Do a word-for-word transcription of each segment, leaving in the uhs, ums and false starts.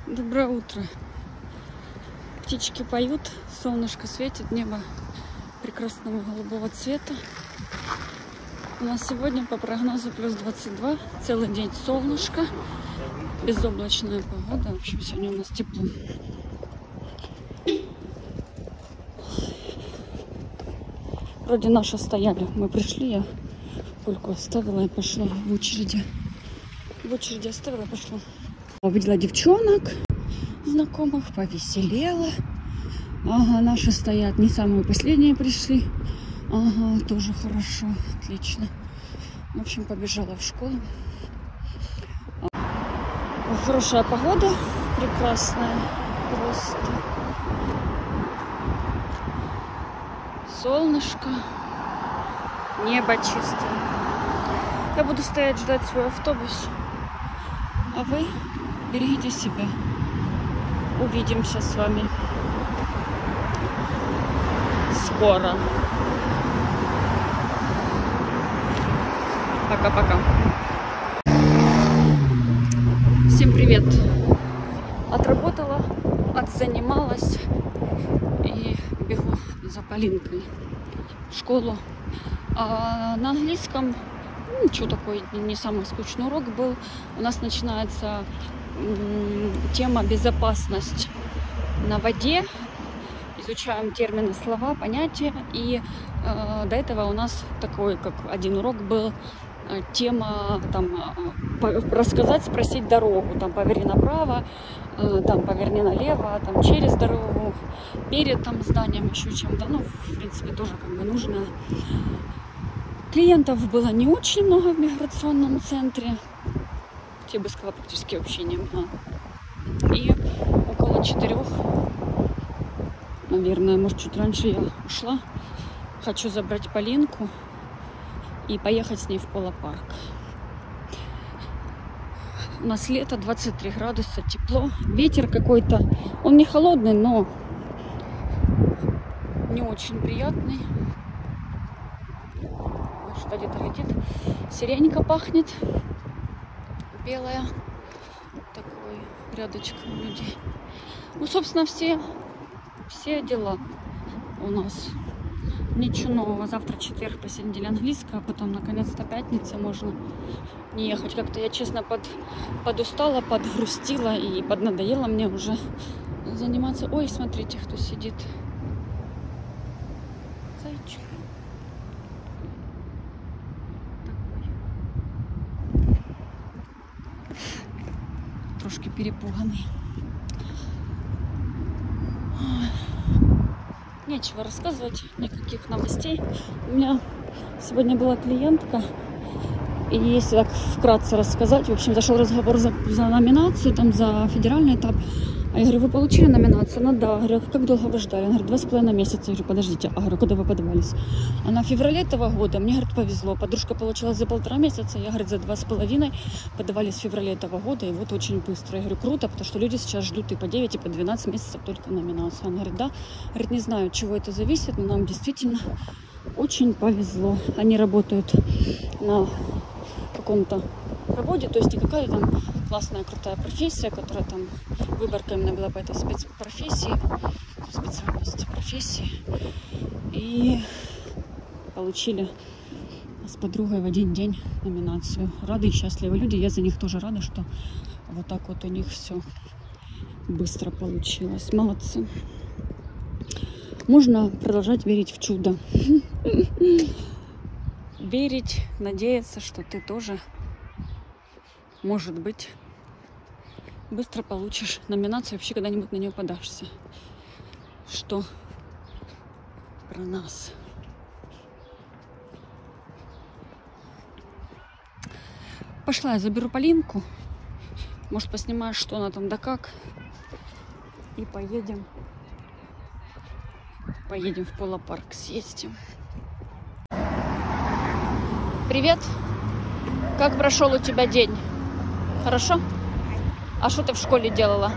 Доброе утро. Птички поют, солнышко светит, небо прекрасного голубого цвета. У нас сегодня по прогнозу плюс двадцать два, целый день солнышко, безоблачная погода. В общем, сегодня у нас тепло. Вроде наши стояли, мы пришли, я Кольку оставила и пошла в очереди. В очереди оставила и пошла. Увидела девчонок знакомых, повеселела. Ага, наши стоят, не самые последние пришли. Ага, тоже хорошо, отлично. В общем, побежала в школу. Хорошая погода, прекрасная, просто. Солнышко, небо чистое. Я буду стоять, ждать свой автобус. А вы берегите себя. Увидимся с вами скоро. Пока-пока. Всем привет. Отработала, отзанималась и бегу за Полинкой в школу. А на английском ничего, такой не самый скучный урок был. У нас начинается тема безопасность на воде. Изучаем термины, слова, понятия. И э, до этого у нас такой, как один урок был, э, тема там по, рассказать, спросить дорогу. Там поверни направо, э, там поверни налево, там через дорогу, перед там зданием, еще чем-то. Ну, в принципе, тоже как бы нужно. Клиентов было не очень много в миграционном центре. Я бы сказала, практически вообще не было. И около четырех, наверное, может, чуть раньше я ушла. Хочу забрать Полинку и поехать с ней в полопарк. У нас лето, двадцать три градуса, тепло. Ветер какой-то. Он не холодный, но не очень приятный. Что где-то летит. Сиренька пахнет. Белая. Такой рядочком людей. Ну, собственно, все, все дела у нас. Ничего нового. Завтра четверг, по сей неделе английская, а потом, наконец-то, пятница. Можно не ехать. Как-то я, честно, под, подустала, подгрустила и поднадоела мне уже заниматься. Ой, смотрите, кто сидит. Зайчик. Трошки перепуганный. Нечего рассказывать, никаких новостей. У меня сегодня была клиентка, и если так вкратце рассказать, в общем, зашел разговор за, за номинацию, там за федеральный этап. А я говорю, вы получили номинацию? Она да. Говорю, как долго вы ждали? Она говорит, два с половиной месяца. Я говорю, подождите, а говорю, куда вы подавались? Она в феврале этого года, мне, говорит, повезло. Подружка получила за полтора месяца, я, говорит, за два с половиной подавались в феврале этого года, и вот очень быстро. Я говорю, круто, потому что люди сейчас ждут и по девять, и по двенадцать месяцев только номинацию. Она говорит, да. Говорит, не знаю, от чего это зависит, но нам действительно очень повезло. Они работают на каком-то заводе, то есть никакая там классная, крутая профессия, которая там, выборка именно была по этой спецпрофессии, специальности профессии. И получили с подругой в один день номинацию. Рады и счастливы люди, я за них тоже рада, что вот так вот у них все быстро получилось. Молодцы. Можно продолжать верить в чудо. Верить, надеяться, что ты тоже, может быть, быстро получишь номинацию, вообще когда-нибудь на нее подашься. Что про нас? Пошла я заберу Полинку. Может, поснимаю, что она там да как. И поедем. Поедем в полопарк, съездим. Привет! Как прошел у тебя день? Хорошо? А что ты в школе делала?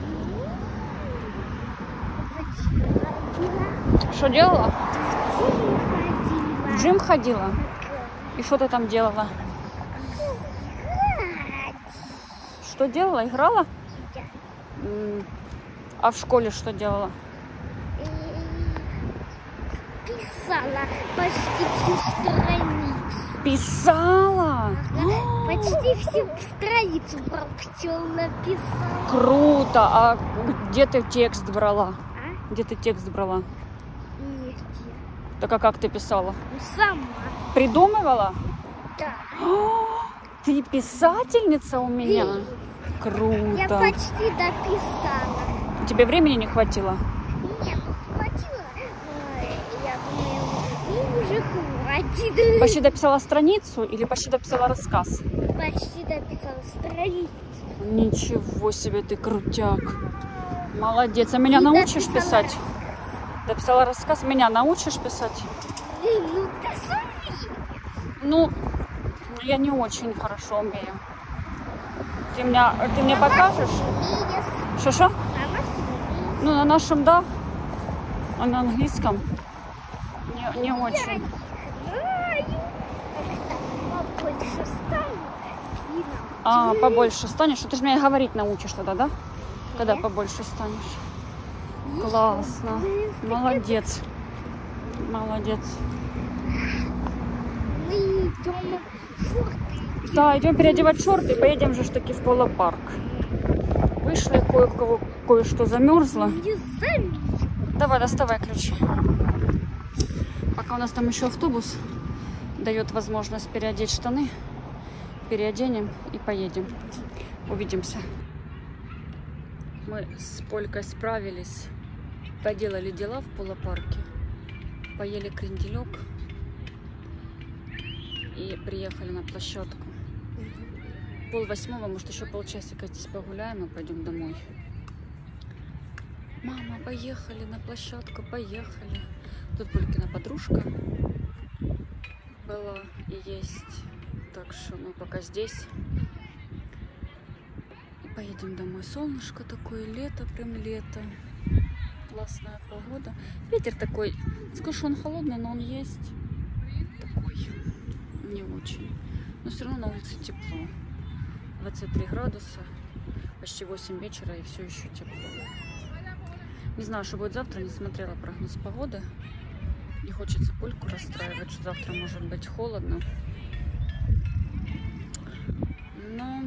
Что делала? В джим ходила? И что ты там делала? Что делала? Играла? А в школе что делала? Писала почти всю страницу. Писала? Ага, почти всю страницу про пчел написала. Круто! А где ты текст брала? А? Где ты текст брала? Нигде. Так а как ты писала? Ну, сама. Придумывала? Да. О, ты писательница у меня? Круто! Я почти дописала. Тебе времени не хватило? Нет, хватило. Ой, я думаю, ну уже хватит. Почти дописала страницу или почти дописала рассказ? Почти дописала страницу. Ничего себе, ты крутяк. Молодец. А меня И научишь дописала писать? рассказ. Дописала рассказ. Меня научишь писать? Ну, ты сумеешь. Ну, я не очень хорошо умею. Ты, меня, ты мне покажешь? Что-что? А нас умеет. Ну, на нашем, да. А на английском не, не очень. Знаю. Побольше станет. И нам А, ты- побольше станешь? Ты же меня говорить научишь тогда, да? Когда побольше станешь. Классно. Молодец. Молодец. Мы идем в шорты. Да, идем переодевать шорты и поедем же ж таки в полопарк. Вышли, кое-кого кое-что замерзло. Не замерз. Давай, доставай ключи. Пока у нас там еще автобус дает возможность переодеть штаны. Переоденем и поедем. Увидимся. Мы с Полькой справились. Поделали дела в полопарке. Поели кренделек. И приехали на площадку. Пол восьмого, может еще полчасика здесь погуляем и пойдем домой. Мама, поехали на площадку, поехали. Тут Полькина подружка была и есть. Так что мы пока здесь. И поедем домой. Солнышко такое, лето, прям лето. Классная погода. Ветер такой, скажу, что он холодный, но он есть. Такой, не очень. Но все равно на улице тепло. двадцать три градуса, почти восемь вечера и все еще тепло. Не знаю, что будет завтра, не смотрела прогноз погоды. Не хочется Польку расстраивать, что завтра может быть холодно. Но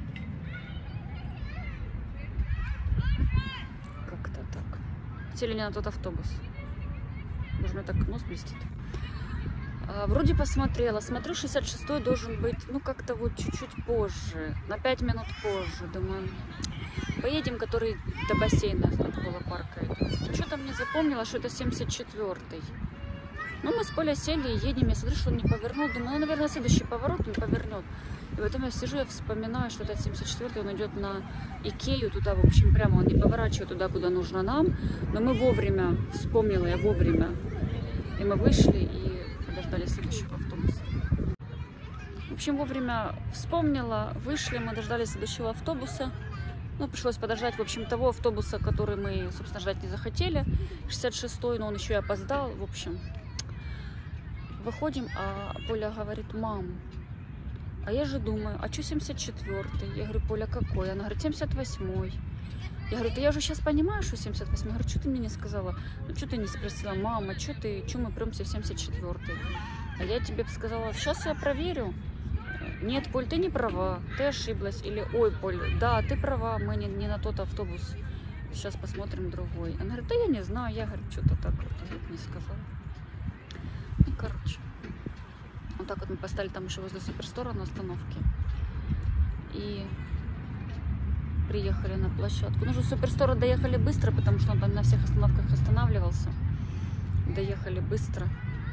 как-то так. Сели не на тот автобус. Боже, у меня так нос блестит. А, вроде посмотрела. Смотрю, шестьдесят шестой должен быть, ну, как-то вот чуть-чуть позже. На пять минут позже. Думаю, поедем, который до бассейна от полопарка идет. Что-то мне запомнила, что это семьдесят четвёртый. Ну, мы с Полей сели и едем. Я смотрю, что он не повернул. Думаю, ну, наверное, следующий поворот он повернет. И потом я сижу, я вспоминаю, что это семьдесят четвёртый, он идет на Икею туда, в общем, прямо он не поворачивает туда, куда нужно нам. Но мы вовремя, вспомнила я вовремя. И мы вышли и подождали следующего автобуса. В общем, вовремя вспомнила, вышли, мы дождались следующего автобуса. Ну, пришлось подождать, в общем, того автобуса, который мы, собственно, ждать не захотели. шестьдесят шестой, но он еще и опоздал, в общем. Выходим, а Поля говорит: мам, а я же думаю, а что семьдесят четвёртый? Я говорю: Поля, какой? Она говорит: семьдесят восьмой. Я говорю: да я уже сейчас понимаю, что семьдесят восьмой. Я говорю: что ты мне не сказала? Ну, что ты не спросила? Мама, что ты, что мы премся в семьдесят четвёртый? А я тебе сказала: сейчас я проверю. Нет, Поль, ты не права, ты ошиблась. Или: ой, Поль, да, ты права, мы не, не на тот автобус. Сейчас посмотрим другой. Она говорит: да я не знаю. Я говорю: что-то так вот не сказала. Ну, короче. Вот так вот мы поставили там еще возле Суперстора на остановке. И приехали на площадку. Ну, же Суперстора доехали быстро, потому что он там на всех остановках останавливался. Доехали быстро.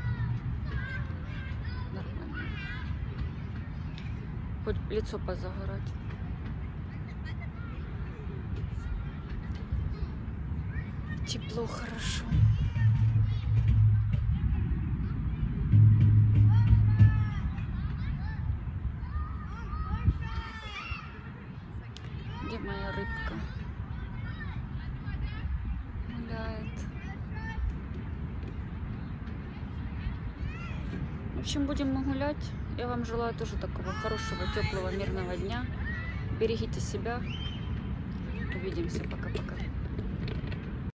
Нормально. Хоть лицо позагорать. Тепло, хорошо. Где моя рыбка? Гуляет. В общем, будем мы гулять. Я вам желаю тоже такого хорошего, теплого, мирного дня. Берегите себя. Увидимся. Увидимся. Пока-пока.